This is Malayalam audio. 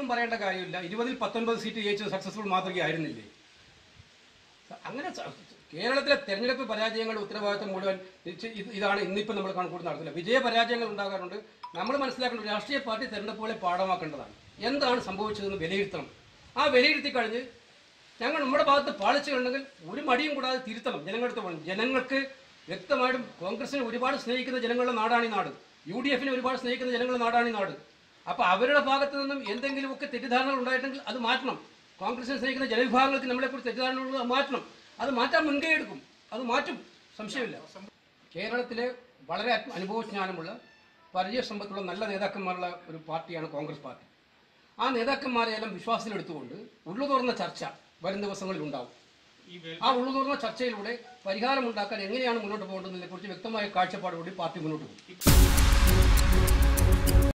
പറയേണ്ട കാര്യമില്ല. 20-ൽ 19 സീറ്റ് ജയിച്ചത് സക്സസ്ഫുൾ മാതൃകയായിരുന്നില്ലേ? അങ്ങനെ കേരളത്തിലെ തെരഞ്ഞെടുപ്പ് പരാജയങ്ങളുടെ ഉത്തരവാദിത്വം മുഴുവൻ ഇതാണ് ഇന്നിപ്പോൾ നമ്മൾ കണക്കൂടി നടത്തില്ല. വിജയ പരാജയങ്ങൾ ഉണ്ടാകാറുണ്ട്. നമ്മൾ മനസ്സിലാക്കേണ്ട രാഷ്ട്രീയ പാർട്ടി തെരഞ്ഞെടുപ്പുകളെ പാഠമാക്കേണ്ടതാണ്. എന്താണ് സംഭവിച്ചതെന്ന് വിലയിരുത്തണം. ആ വിലയിരുത്തി കഴിഞ്ഞ് ഞങ്ങൾ നമ്മുടെ ഭാഗത്ത് പാളിച്ചുണ്ടെങ്കിൽ ഒരു മടിയും കൂടാതെ തിരുത്തണം. ജനങ്ങളുടെ പോകണം. ജനങ്ങൾക്ക് വ്യക്തമായിട്ടും കോൺഗ്രസിനെ ഒരുപാട് സ്നേഹിക്കുന്ന ജനങ്ങളുടെ നാടാണ് ഈ നാട്. UDFനെ ഒരുപാട് സ്നേഹിക്കുന്ന ജനങ്ങളുടെ നാടാണ് ഈ നാട്. അപ്പോൾ അവരുടെ ഭാഗത്തു നിന്നും എന്തെങ്കിലുമൊക്കെ തെറ്റിദ്ധാരണകൾ ഉണ്ടായിട്ടുണ്ടെങ്കിൽ അത് മാറ്റണം. കോൺഗ്രസിനെ സ്നേഹിക്കുന്ന ജനവിഭാഗങ്ങൾക്ക് നമ്മളെക്കുറിച്ച് തെറ്റിദ്ധാരണകൾ മാറ്റണം. അത് മാറ്റാൻ മുൻകൈ എടുക്കും. അത് മാറ്റും, സംശയമില്ല. കേരളത്തിലെ വളരെ അനുഭവജ്ഞാനമുള്ള പരിചയസമ്പത്തുള്ള നല്ല നേതാക്കന്മാരുള്ള ഒരു പാർട്ടിയാണ് കോൺഗ്രസ് പാർട്ടി. ആ നേതാക്കന്മാരെയെല്ലാം വിശ്വാസത്തിലെടുത്തുകൊണ്ട് ഉള്ളു തുറന്ന ചർച്ച വരും ദിവസങ്ങളിൽ ഉണ്ടാവും. ആ ഉള്ളു തുറന്ന ചർച്ചയിലൂടെ പരിഹാരമുണ്ടാക്കാൻ എങ്ങനെയാണ് മുന്നോട്ട് പോകേണ്ടതിനെ കുറിച്ച് വ്യക്തമായ കാഴ്ചപ്പാടോടുകൂടി പാർട്ടി മുന്നോട്ട് പോകും.